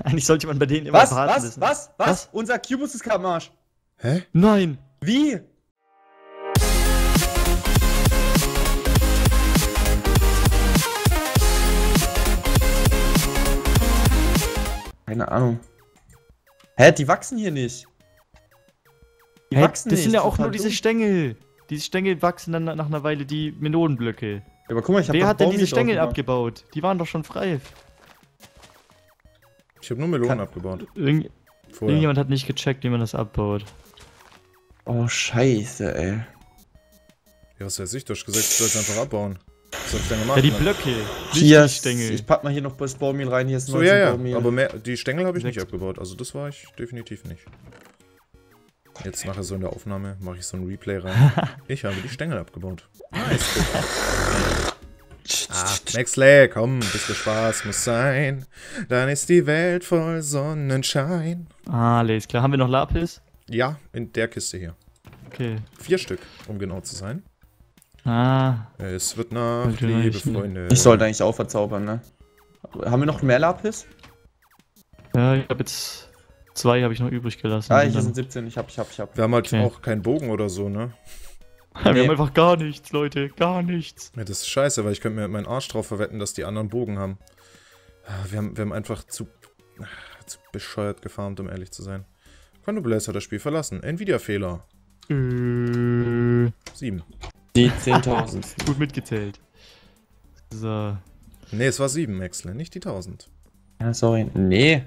Eigentlich sollte man bei denen immer warten wissen. Was? Unser Cubus ist gerade am Arsch. Hä? Nein! Wie? Keine Ahnung. Hä, die wachsen hier nicht. Die wachsen das nicht. sind ja auch Total nur diese dumm. Stängel. Diese Stängel wachsen dann nach einer Weile die Melonenblöcke. Ja, aber guck mal, ich hab Wer doch hat denn diese Baumwolle Stängel drauf abgebaut? Die waren doch schon frei. Ich habe nur Melonen abgebaut. Vorher. Vorher. Irgendjemand hat nicht gecheckt, wie man das abbaut. gemacht. Oh, scheiße, ey. Ja, was weiß ich? Du hast gesagt, ich soll es einfach abbauen. Was soll ich denn gemacht? Ja, die Mann? Blöcke. Hier, Nicht die Stängel. ich pack mal hier noch das Baummehl rein, hier ist So, 19 ja, ja. Baummehl. Aber mehr, die Stängel habe ich nicht 6. abgebaut. Also das war ich definitiv nicht. Jetzt nachher so in der Aufnahme mache ich so ein Replay rein. Ich habe die Stängel abgebaut. Nice. Maxley, komm, bisschen Spaß muss sein. Dann ist die Welt voll Sonnenschein. Alles klar. Haben wir noch Lapis? Ja, in der Kiste hier. Okay. 4 Stück, um genau zu sein. Es wird Nacht, Sollte liebe reichen. Freunde. Ich sollte eigentlich auch verzaubern, ne? Haben wir noch mehr Lapis? Ja, ich habe jetzt 2 habe ich noch übrig gelassen. Ah, Und hier dann- sind 17, ich hab. Wir haben halt Okay. auch keinen Bogen oder so, ne? Wir Nee. haben einfach gar nichts, Leute. Gar nichts. Ja, das ist scheiße, weil ich könnte mir meinen Arsch drauf verwetten, dass die anderen Bogen haben. Wir haben einfach zu bescheuert gefarmt, um ehrlich zu sein. Quantum hat das Spiel verlassen. Nvidia-Fehler. 7. Die 10.000. Gut mitgezählt. So. Ne, es war 7, Maxle, nicht die 1000. Ja, sorry. Nee.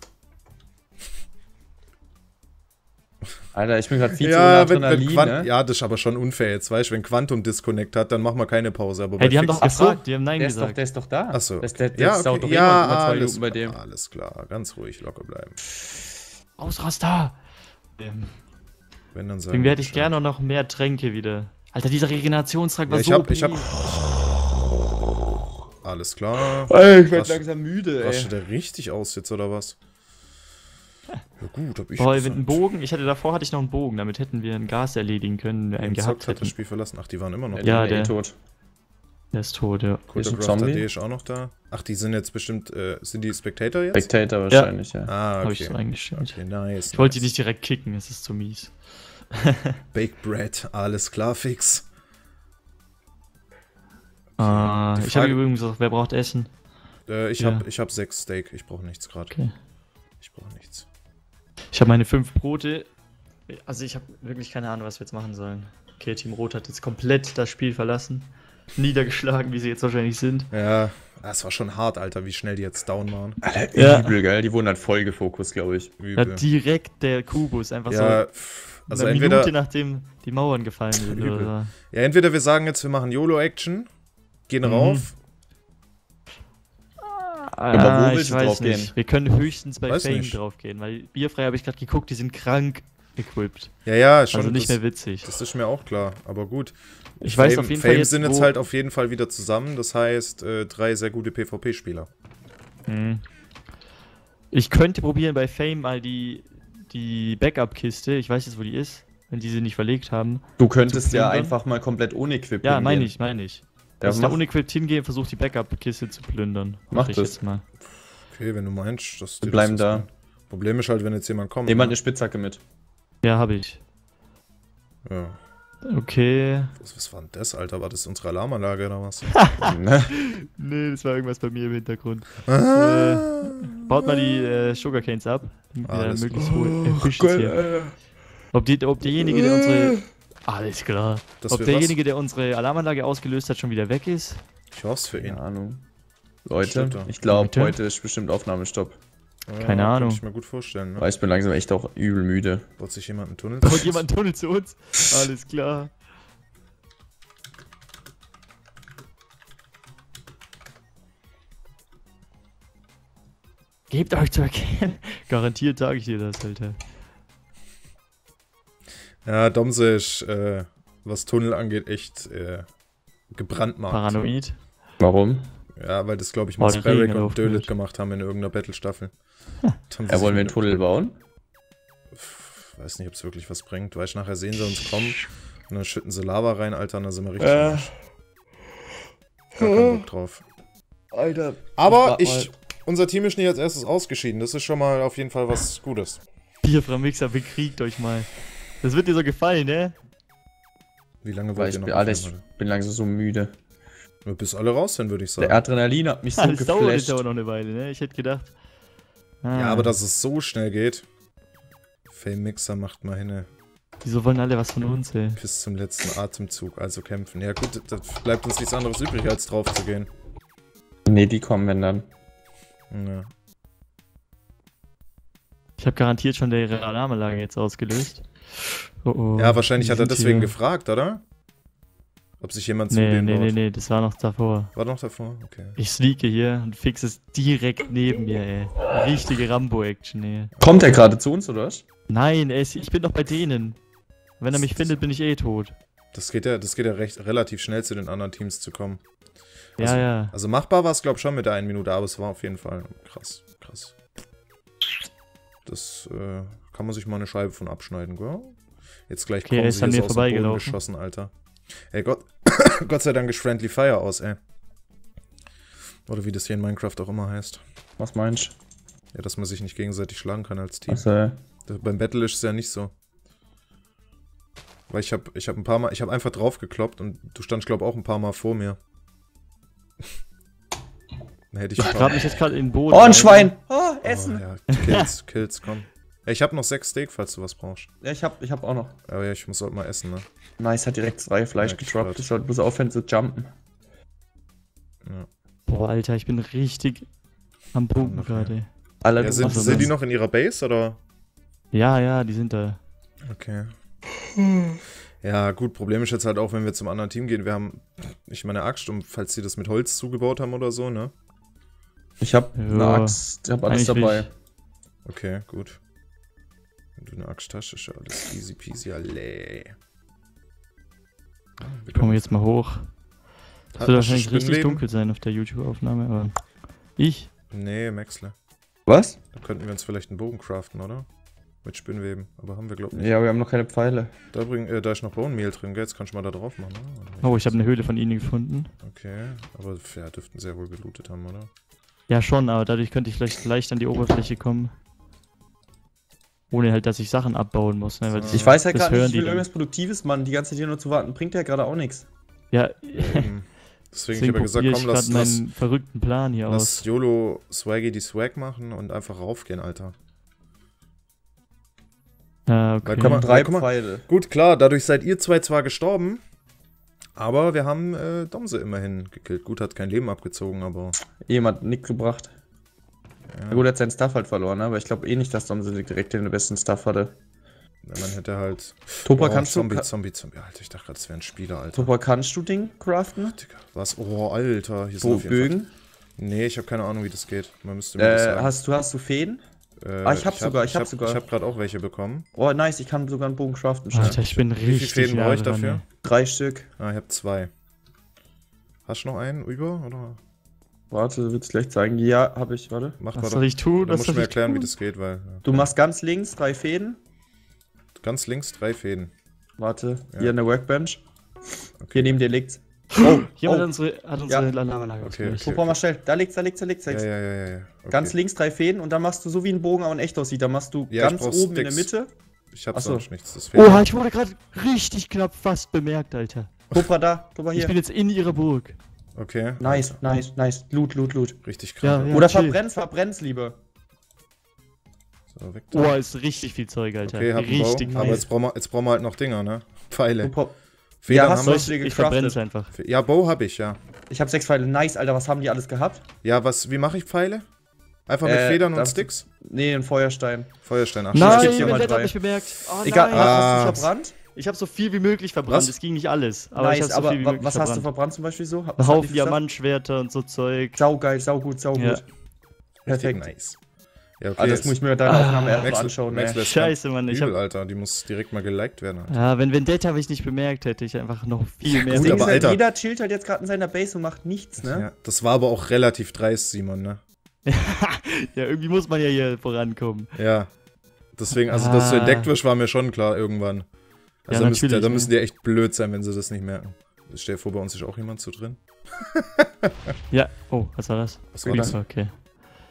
Alter, ich bin gerade viel zu Ja, ohne Adrenalin, ne? ja, das ist aber schon unfair jetzt, weißt du? Wenn Quantum Disconnect hat, dann machen wir keine Pause. Aber Hey, die bei haben doch Fix- Ach so, gefragt, die haben Nein Der ist gesagt. doch da. Achso. Der Ja, saugt okay. doch Ja, immer 2 alles, Minuten bei dem. alles klar. Ganz ruhig, locker bleiben. Ausraster! Wenn dann sagen Deswegen hätte ich Bescheid. gerne noch mehr Tränke wieder. Alter, dieser Regenerationstrank war Ja, so ich hab. OP. Alles klar. Ey, ich werd Was- langsam müde, Rastet ey. der richtig aus jetzt, oder was? Ja gut, hab ich Boah, gesagt. mit einem Bogen, davor hatte ich noch einen Bogen, damit hätten wir ein Gas erledigen können, wenn wir einen Gezockt gehabt hat das hätten. Spiel verlassen. Ach, die waren immer noch Ja, da. Ja, die sind der- tot. Der ist tot, ja. Hier ist ein Codecraft Zombie. AD ist auch noch da. Ach, die sind jetzt bestimmt, sind die Spectator jetzt? Spectator wahrscheinlich, ja. Ah, Habe ich okay. so eingestellt. Okay, nice. Ich wollte die nice. nicht direkt kicken, es ist zu mies. Baked Bread, alles klar, fix. Ich Frage- habe übrigens gesagt, wer braucht Essen? Ich Ja. hab 6 Steak, ich brauche nichts gerade. Okay. Ich brauche nichts. Ich habe meine 5 Brote. Also ich habe wirklich keine Ahnung, was wir jetzt machen sollen. Okay, Team Rot hat jetzt komplett das Spiel verlassen. Niedergeschlagen, wie sie jetzt wahrscheinlich sind. Ja, das war schon hart, Alter, wie schnell die jetzt down waren. Alter, Ja. übel, gell? Die wurden halt voll gefokust, glaube ich. Ja, Übel. direkt der Kubus, einfach Ja, so also eine entweder, Minute nachdem die Mauern gefallen sind. Übel. Oder so. ja, entweder wir sagen jetzt, wir machen YOLO-Action, gehen Mhm. rauf. Aber wo willst ich du weiß draufgehen? nicht. Wir können höchstens bei Weiß Fame nicht. draufgehen, weil Bierfrei habe ich gerade geguckt, die sind krank equipped. Ja, schon. Also nicht das, mehr witzig. das ist mir auch klar, aber gut. Ich weiß auf jeden Fall Fame jetzt, sind jetzt wo- halt auf jeden Fall wieder zusammen, das heißt 3 sehr gute PvP-Spieler. Mhm. Ich könnte probieren bei Fame mal die Backup-Kiste, ich weiß jetzt, wo die ist, wenn die sie nicht verlegt haben. Du könntest Zu ja plündern? einfach mal komplett ohne Equip Ja, meine hingehen. ich. Ja, Dass ich da mach- unequipped hingehe und versuche die Backup-Kiste zu plündern. Mach ich das. jetzt mal. Okay, wenn du meinst, dass Wir bleiben das da. ist. Problem ist halt, wenn jetzt jemand kommt. Nehmen wir ne? eine Spitzhacke mit. Ja, habe ich. Ja. Okay. Was war denn das, Alter? War das unsere Alarmanlage oder was? Ne? Nee, das war irgendwas bei mir im Hintergrund. Ah. Baut mal die Sugarcanes ab. Damit wir Alles möglichst klar. hohe Fische hier. Ob derjenige, der unsere... Alles klar. Dass Ob wir derjenige, der unsere Alarmanlage ausgelöst hat, schon wieder weg ist? Ich hoffe für ihn. Keine Ahnung. Leute, Stimmt doch. ich glaube, Bitte? heute ist bestimmt Aufnahmestopp. Ja, Keine Ahnung. Kann ich mir gut vorstellen. Ne? Weil ich bin langsam echt auch übel müde. Baut sich jemand einen Tunnel? Baut jemand einen Tunnel zu uns? Alles klar. Gebt euch zu erkennen. Garantiert sage ich dir das, Alter. Ja, Domse ist, was Tunnel angeht, echt gebrandmarkt. Paranoid. Warum? Ja, weil das, glaube ich, Boah, mal der Sparrow Regen und läuft Dölit nicht. gemacht haben in irgendeiner Battle-Staffel. Ja, wollen wir einen Tunnel bauen? Weiß nicht, ob es wirklich was bringt. Weißt du, nachher sehen sie uns kommen und dann schütten sie Lava rein, Alter, und dann sind wir richtig am Arsch. Gar keinen Bock drauf. Alter. Aber warte ich Unser Team ist nicht als erstes ausgeschieden. Das ist schon mal auf jeden Fall was Gutes. Bierframixer, bekriegt euch mal. Das wird dir so gefallen, ne? Wie lange Weil wollt ihr noch Alter, aufnehmen, ich bin langsam so müde. Alter? Bis alle raus sind, würde ich sagen. Der Adrenalin hat mich so Das dauert jetzt geflasht. aber noch eine Weile, ne? Ich hätte gedacht. Ja, aber dass es so schnell geht. Fame-Mixer macht mal hin. Wieso wollen alle was von uns, ey? Bis zum letzten Atemzug, also kämpfen. Ja gut, da bleibt uns nichts anderes übrig, als drauf zu gehen. Nee, die kommen wenn dann. Ja. Ich habe garantiert schon ihre Alarmanlage jetzt ausgelöst. Oh, oh. Ja, wahrscheinlich Die hat er sind deswegen hier. gefragt, oder? Ob sich jemand zu Nee, dem nee, baut. nee, das war noch davor. War noch davor? Okay. Ich sneake hier und fix es direkt neben mir, ey. Richtige Rambo-Action, ey. Kommt er gerade zu uns, oder was? Nein, ey, ich bin doch bei denen. Wenn er mich findet, bin ich eh tot. Das geht ja relativ schnell zu den anderen Teams zu kommen. Ja, ja. Also machbar war es, glaube ich, schon mit der 1 Minute, aber es war auf jeden Fall krass. Das kann man sich mal eine Scheibe von abschneiden, gell? Jetzt gleich Okay, er ist an sie mir aus dem Boden vorbeigelaufen. geschossen, Alter. Ey, Gott sei Dank ist Friendly Fire aus, ey. Oder wie das hier in Minecraft auch immer heißt. Was meinst du? Ja, dass man sich nicht gegenseitig schlagen kann als Team. Also, Beim Battle ist es ja nicht so. Weil ich hab ein paar Mal, ich hab einfach drauf gekloppt und du standst, glaube ich, auch ein paar Mal vor mir. Dann hätte ich Ich grab mich jetzt gerade in den Boden. oh, ein Alter. Schwein! Oh, Essen! Oh, ja, Kills, komm. Ey, ich hab noch 6 Steak, falls du was brauchst. Ja, ich hab auch noch. Aber ja, ich muss halt mal essen, ne? Nice, hat direkt 2 Fleisch Ja, gedroppt. grad. Ich sollte bloß aufhören zu jumpen. Ja. Boah, Alter, ich bin richtig am Bogen Noch gerade. Alter, Ja, du sind machst die das. noch in ihrer Base, oder? Ja, ja, die sind da. Okay. Ja, gut, Problem ist jetzt halt auch, wenn wir zum anderen Team gehen, wir haben nicht mal eine Axt, und falls die das mit Holz zugebaut haben oder so, ne? Ich hab Ja, eine Axt, ich hab alles eigentlich dabei. Okay, gut. Wenn du eine Axt hast, ist ja alles easy peasy, alle. Ich komme jetzt mal hoch. Das Hast wird du wahrscheinlich richtig Spinnleben? dunkel sein auf der YouTube-Aufnahme, aber. Ich? Nee, Maxle. Was? Da könnten wir uns vielleicht einen Bogen craften, oder? Mit Spinnweben, aber haben wir, glaube ich, nicht. Ja, wir haben noch keine Pfeile. Da ist noch Bone Meal drin, gell? Jetzt kannst du mal da drauf machen, oder? Oh, ich habe eine Höhle von ihnen gefunden. Okay, aber ja, dürften sehr wohl gelootet haben, oder? Ja, schon, aber dadurch könnte ich vielleicht leicht an die Oberfläche kommen. Ohne halt, dass ich Sachen abbauen muss, ne? Weil das, Ich weiß halt das gerade nicht, hören ich die will dann. irgendwas Produktives, Mann. Die ganze Zeit hier nur zu warten, bringt ja gerade auch nichts. Ja, Deswegen, ich deswegen habe gesagt, probiere komm, ich lass gerade meinen verrückten Plan hier aus. Lass YOLO Swaggy die Swag machen und einfach raufgehen, Alter. Ja, Weil, okay. guck mal, 3 guck mal. Pfeile. Gut, klar, dadurch seid ihr zwei zwar gestorben, aber wir haben Domse immerhin gekillt. Gut, hat kein Leben abgezogen, aber... Jemand Nick gebracht. Ja, Na gut, er hat seinen Stuff halt verloren, ne? Aber ich glaube eh nicht, dass Domse direkt den besten Stuff hatte. man hätte halt... Topa, Boah, kannst du... Zombie. Alter, ich dachte gerade, das wäre ein Spieler, Alter. Topa, kannst du Ding craften? Digga, was? Oh, Alter. Hier sind auf jeden Bögen? Fall... Nee, ich habe keine Ahnung, wie das geht. Man müsste mir das sagen. Hast du Fäden? Ich hab sogar. Ich hab gerade auch welche bekommen. Oh, nice, ich kann sogar einen Bogen craften. schnell. Alter, ich bin Wie viele richtig Fäden brauche ich nah dran, dafür? ey. 3 Stück. Ah, ich habe 2. Hast du noch einen über, oder? Warte, willst du gleich zeigen? Ja, habe ich, warte. Mach Was mal soll doch. ich tun? Da Was musst soll du mir ich erklären, wie tun? das geht, weil... Du machst ganz links 3 Fäden. Ganz links 3 Fäden. Warte, Ja. hier an der Workbench. Okay. Hier neben dir liegt's. Jemand oh. hat unsere Ja. Alarmanlage Okay, ausgelöst. okay. Guck mal schnell. Da liegt's. Ja. Okay. Ganz links 3 Fäden und dann machst du so wie ein Bogen auch in echt aussieht. Da machst du Ja, ich ganz brauch oben in der Sticks. Mitte. Ich hab Ach so. sonst nichts. Das fehlt. Oha, ich wurde gerade richtig knapp fast bemerkt, Alter. Topa da, Topa Ich hier. bin jetzt in ihrer Burg. Okay. Nice, nice, nice. Loot. Richtig Ja, krass. ja. Oder chill. verbrenn's lieber. So, weg da. Oh, ist richtig viel Zeug, Alter. Okay, hab einen Richtig Bau. Aber nice. jetzt brauchen wir halt noch Dinger, ne? Pfeile. Topa. Federn Ja, hast haben du wir. es? Ich verbrenne es einfach. Ja, Bow hab ich, ja. Ich hab 6 Pfeile. Nice, Alter, was haben die alles gehabt? Ja, wie mache ich Pfeile? Einfach mit Federn und das- Sticks? Nee, ein Feuerstein. Feuerstein. Ach, Nein, gib's dir mein mal Dad hat 3. mich bemerkt. Oh, Egal, nein. hast du verbrannt? Ich habe so viel wie möglich verbrannt. Was? Es ging nicht alles. Aber ich Nice, habe so viel wie aber möglich was hast du verbrannt. verbrannt zum Beispiel so? Ein Was hat Haufen die gesagt? Diamantschwerter und so Zeug. Saugeil, saugut. Ja. Perfekt. Nice. Ja, okay. Ah, das muss ich mir deine Aufnahme erstmal Maxwell- anschauen, Maxwell ey. ist Scheiße, Mann. Ich Übel, hab, Alter. Die muss direkt mal geliked werden. Alter. ja, wenn Vendetta habe ich nicht bemerkt, hätte ich einfach noch viel mehr. Das Gut, Ding aber ist halt, Alter. jeder chillt halt jetzt gerade in seiner Base und macht nichts, ne? Ja, das war aber auch relativ dreist, Simon, ne? Ja, irgendwie muss man ja hier vorankommen. Ja. Deswegen, also dass du Ah. entdeckt wirst, war mir schon klar irgendwann. Also Ja, da natürlich, müssen ne? die echt blöd sein, wenn sie das nicht merken. Stell dir vor, bei uns ist auch jemand so drin. Ja. Oh, was war das? Was war das? Okay.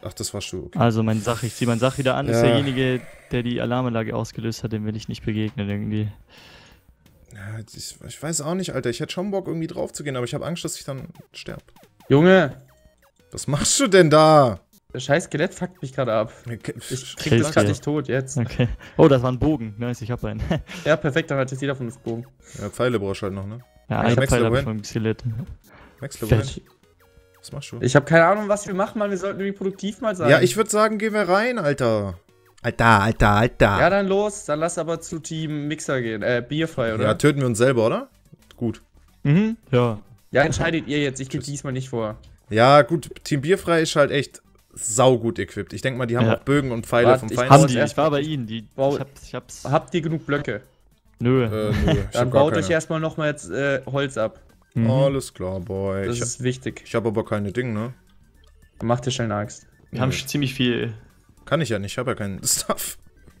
Ach, das warst du. Okay. Also ich ziehe meine Sache wieder an, ist Ja. derjenige, der die Alarmanlage ausgelöst hat, dem will ich nicht begegnen irgendwie. Ja, ich weiß auch nicht, Alter. Ich hätte schon Bock, irgendwie drauf zu gehen, aber ich habe Angst, dass ich dann sterbe. Junge, Was machst du denn da? das scheiß Skelett fuckt mich gerade ab. Ich krieg das Kälte. nicht tot jetzt. Okay. Oh, das war ein Bogen. Nice, ich hab einen. Ja, perfekt, dann hat jetzt jeder von uns Bogen. Ja, Pfeile brauchst du halt noch, ne? Ja, Ich ein hab Pfeil hab ich Maxwell vom Skelett. Maxwell, Fett. was machst du? Ich habe keine Ahnung, was wir machen, Mann. Wir sollten irgendwie produktiv mal sein. Ja, ich würde sagen, gehen wir rein, Alter. Alter. Ja, dann los. Dann lass aber zu Team Mixer gehen. Bierfrei, oder? Ja, töten wir uns selber, oder? Gut. Mhm, ja. Ja, entscheidet ihr jetzt. Ich gebe diesmal nicht vor. Ja, gut, Team Bierfrei ist halt echt saugut equipped. Ich denke mal, die haben Ja. auch Bögen und Pfeile Warte, vom ich Feind. Haben baue die, erst ich war mal- bei ihnen. Ich hab's. Habt ihr genug Blöcke? Nö. Nö, ich Dann hab gar baut keine. euch erstmal nochmal jetzt Holz ab. Mhm. Alles klar, Boy. Das ist wichtig. Ich habe aber keine Dinge, ne? Dann macht ihr schnell eine Axt. Wir haben ziemlich viel. Kann ich ja nicht, ich habe ja keinen Stuff.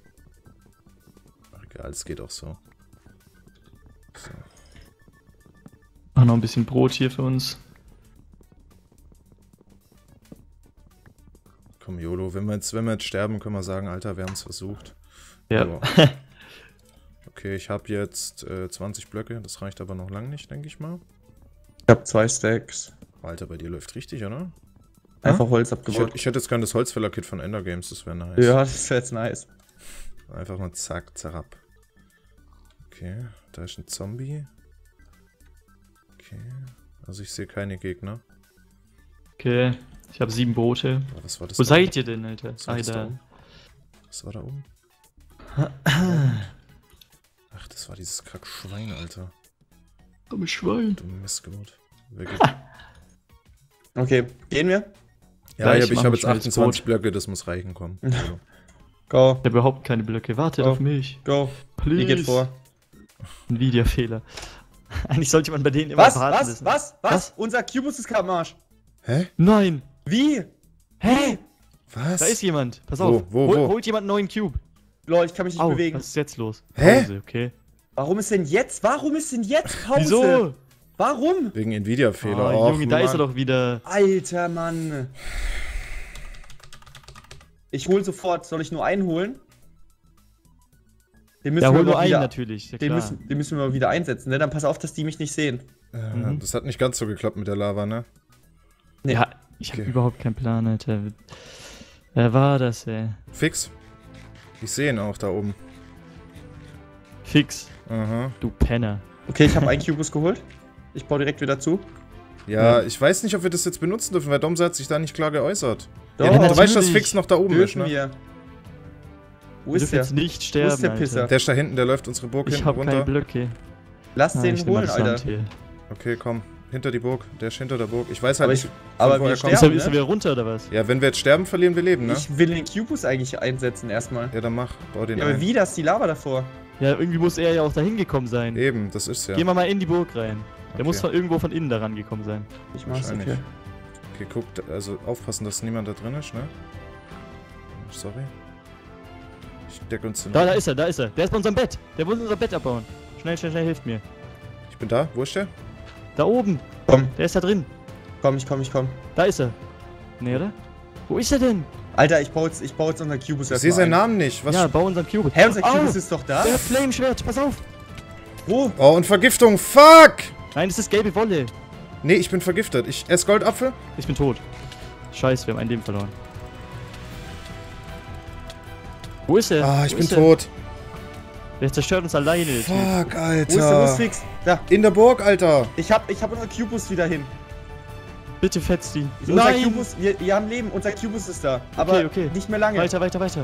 Ach, egal, es geht auch so. So. Auch noch ein bisschen Brot hier für uns. Komm, YOLO, wenn wir jetzt sterben, können wir sagen, Alter, wir haben es versucht. Ja. Aber- Okay, ich habe jetzt 20 Blöcke, das reicht aber noch lang nicht, denke ich mal. Ich hab 2 Stacks. Alter, bei dir läuft richtig, oder? Einfach Holz Ich abgebaut. hätte jetzt gerne das Holzfäller-Kit von Ender Games, das wäre nice. Ja, das wäre jetzt nice. Einfach mal zack, zerab. Okay, da ist ein Zombie. Okay, also ich sehe keine Gegner. Okay. Ich habe 7 Brote. Oh, was war das? Wo da seid ihr denn, Alter? oben? Was war das da Da. oben? Was war da oben? Ach, das war dieses Kackschwein, Alter. Dummes Schwein. Du Missgeburt. Okay, gehen wir? Ja, Gleich ich machen habe wir jetzt schnelles 28 Blöcke, das muss reichen, komm. Also, Go, Ich habe überhaupt keine Blöcke. Wartet Oh. auf mich. go. Please. Ihr geht vor. Nvidia-Fehler. Eigentlich sollte man bei denen immer warten lassen. Was? Unser Cubus ist gerade am Arsch. hä? Nein. Wie? Hä? Was? Da ist jemand. Pass Wo? auf. Wo? Holt jemand einen neuen Cube. Lol, ich kann mich nicht Au, bewegen. was ist jetzt los? Hä? Pause, okay. Warum ist denn jetzt Pause? Wieso? Warum? Wegen Nvidia-Fehler. Oh, Och, Junge, da ist er Mann. doch wieder. Alter Mann. Ich hol sofort. Soll ich nur einen holen? Den müssen Ja, wir hol nur aber einen wieder, natürlich. Ja, den klar. müssen wir mal wieder einsetzen, ne? Dann pass auf, dass die mich nicht sehen. Das hat nicht ganz so geklappt mit der Lava, ne? Ja, ich habe Okay. überhaupt keinen Plan, Alter. Wer war das, ey? Fix. Ich sehe ihn auch da oben. Fix, Aha. du Penner. Okay, ich habe einen Cubus geholt. Ich baue direkt wieder zu. Ja, ich weiß nicht, ob wir das jetzt benutzen dürfen, weil Domse hat sich da nicht klar geäußert. Doch, Ja, du weißt, dass natürlich. Fix noch da oben ist, dürfen ne? wir. Wo Du ist dürfen der? jetzt nicht sterben, Wo ist der Alter. Pisser? Der ist da hinten, der läuft unsere Burg Ich hinten habe keine runter. Blöcke. Lass Ah, den ich nehm mal holen, das Alter. Sand hier. Okay, komm. Hinter die Burg. Der ist hinter der Burg. Ich weiß halt Aber nicht, ich- aber von wo wir er kommt. Ist sterben. er, ist er ne? wieder runter oder was? Ja, wenn wir jetzt sterben, verlieren wir Leben, ne? Ich will den Cubus eigentlich einsetzen erstmal. Ja, dann mach. Bau den Ja, aber ein. wie, da ist die Lava davor? Ja, irgendwie muss er ja auch da hingekommen sein. Eben, das ist ja. Gehen wir mal in die Burg rein. Der Okay. muss von irgendwo von innen da rangekommen sein. Ich mach's, Wahrscheinlich. okay. Okay, guck, also aufpassen, dass niemand da drin ist, ne? Sorry. Ich deck uns den. Da ist er, da ist er. Der ist bei unserem Bett. Der muss unser Bett abbauen. Schnell, hilft mir. Ich bin da. Wo ist der? Da oben. Komm, Der ist da drin. ich komm. Da ist er. Nee, oder? Wo ist er denn? Alter, ich baue jetzt unseren Cubus Ich sehe seinen ein. Namen nicht. Was? Ja, bau unseren Cube. Hä, unser Au! Cubus ist doch da? Der hat Flameschwert, pass auf. Wo? Oh, und Vergiftung. Fuck! Nein, das ist gelbe Wolle. Nee, ich bin vergiftet. Ich esse Goldapfel. Ich bin tot. Scheiße, wir haben ein Leben verloren. Wo ist er? Ah, ich Wo bin ist er? tot. Der zerstört uns alleine. der Typ. Fuck, Wo ist der Alter. Fix? Da. In der Burg, Alter. Ich hab unseren Cubus wieder hin. Bitte fetzt ihn. Unser Cubus, wir haben Leben, unser Cubus ist da. Aber okay. nicht mehr lange. Weiter.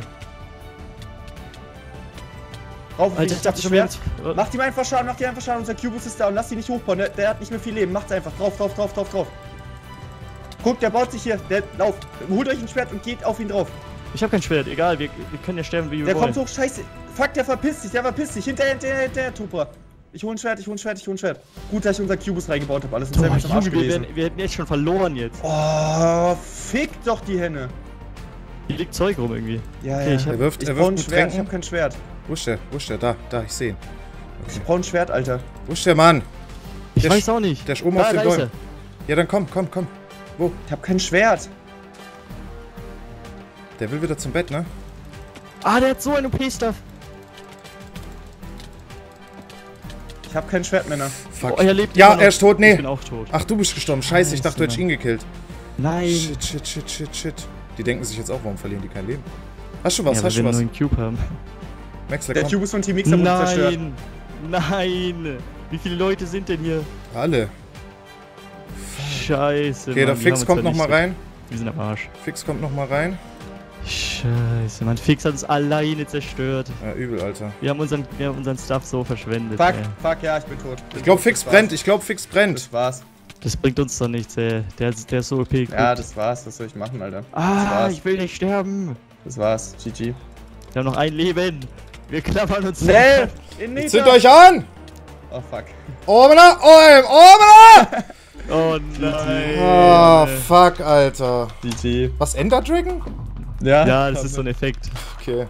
Rauf, Alter, ich dachte schon Schwert. wieder. Macht ihm einfach Schaden, unser Cubus ist da und lass ihn nicht hochbauen. Der hat nicht mehr viel Leben. Macht's einfach. Drauf. Guck, der baut sich hier. Lauf. Holt euch ein Schwert und geht auf ihn drauf. Ich hab kein Schwert, egal, wir können ja sterben, wie wir Der wollen. kommt hoch, scheiße. Fuck, der verpisst sich. Hinterher, Tupa. Ich hol ein Schwert. Gut, dass ich unser Cubus reingebaut habe. Alles in Boah, Sam am Arsch Junge, gewesen. wir hätten jetzt schon verloren jetzt. Oh, fick doch die Henne. Hier liegt Zeug rum irgendwie. Ja, Okay, ja. ich hab- Er wirft Ich brauch ein mit Schwert, ich Tränken. hab kein Schwert. Wo ist der? Da, ich sehe ihn. Ich brauch ein Schwert, Alter. Wo ist der Mann? Ich Der weiß auch nicht. Der ist oben Da, auf den da ist Bäumen. Ja, dann komm. Ich hab kein Schwert. Der will wieder zum Bett, ne? Ah, der hat so einen OP-Stuff. Ich hab kein Schwert mehr. Fuck. Oh, er lebt ja, immer noch. er ist tot, Ich nee. bin auch tot. Ach, du bist gestorben. Scheiße, ich dachte, du hättest ihn gekillt. Nein. Shit. Die denken sich jetzt auch, warum verlieren die kein Leben? Hast du was? Ja, Hast du was? einen neuen Cube haben. Maxler, Der komm. Cube ist von Team Mixer wurde zerstört. Nein. Wie viele Leute sind denn hier? Alle. Scheiße, Okay, der Mann, Fix die haben kommt uns ja nochmal nicht rein. so- Wir sind am Arsch. Fix kommt nochmal rein. Scheiße, Mann. Fix hat uns alleine zerstört. Ja, übel, Alter. Wir haben unseren Stuff so verschwendet. Fuck, ey. fuck, ja, ich bin tot. Ich glaube, Fix brennt. Ich glaube, Fix brennt. Das war's. Das bringt uns doch nichts, ey. Der ist so OP. Ja, das war's. Was soll ich machen, Alter? Das Ah, war's. ich will nicht sterben. Das war's. GG. Wir haben noch ein Leben. Wir klappern uns. Nee! In Zündet euch an! Oh, fuck. Oben da! Oben! Oh nein. Oh, fuck, Alter. GG. Was, Ender Dragon? Ja, das ist so ein Effekt. Okay.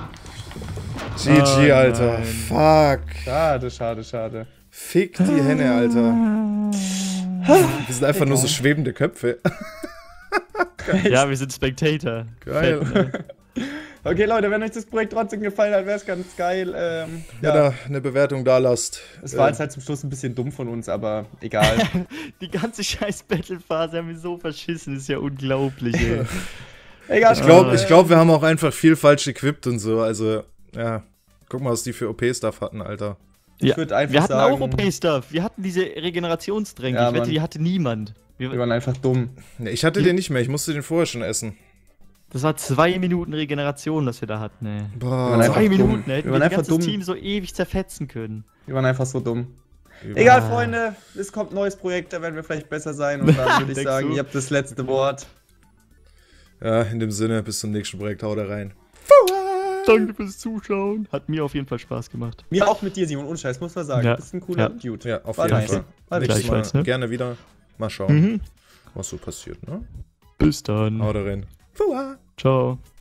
GG, Oh, Alter. nein. Fuck. Schade. Fick die Henne, Alter. Wir sind einfach nur so schwebende Köpfe. Ja, wir sind Spectator. Geil. Fett, ne? Okay, Leute, wenn euch das Projekt trotzdem gefallen hat, wäre es ganz geil. Wenn Ja, ihr eine Bewertung da lasst. es war jetzt halt zum Schluss ein bisschen dumm von uns, aber egal. Die ganze scheiß Battle-Phase haben wir so verschissen, ist ja unglaublich, ey. Egal. Ich glaube, wir haben auch einfach viel falsch equipped und so. Also, ja. Guck mal, was die für OP-Stuff hatten, Alter. Ja, würd einfach wir hatten sagen- auch OP-Stuff. Wir hatten diese Regenerationstränke. Ja, ich wette, Mann. die hatte niemand. Wir waren einfach dumm. Ja, ich hatte den nicht mehr. Ich musste den vorher schon essen. Das war 2 Minuten Regeneration, das wir da hatten, ey. Wir Boah. waren einfach 2 dumm. Minuten, Wir hätten waren wir das einfach ganze dumm. Team so ewig zerfetzen können. Wir waren einfach so dumm. Ja. Egal, Freunde, es kommt ein neues Projekt, da werden wir vielleicht besser sein. Und dann würde ich Denkst sagen, du? ihr habt das letzte Wort. Ja, in dem Sinne, bis zum nächsten Projekt. Hau da rein. Danke fürs Zuschauen. Hat mir auf jeden Fall Spaß gemacht. Mir auch mit dir, Simon, unscheiß, muss man sagen. Ja. Du bist ein cooler Ja. Dude. Ja, auf War jeden nice. Fall. War Nächstes richtig. Mal Gleichfalls, ne? gerne wieder. Mal schauen, Mhm. was so passiert, ne? Bis dann. Hau da rein. Ciao.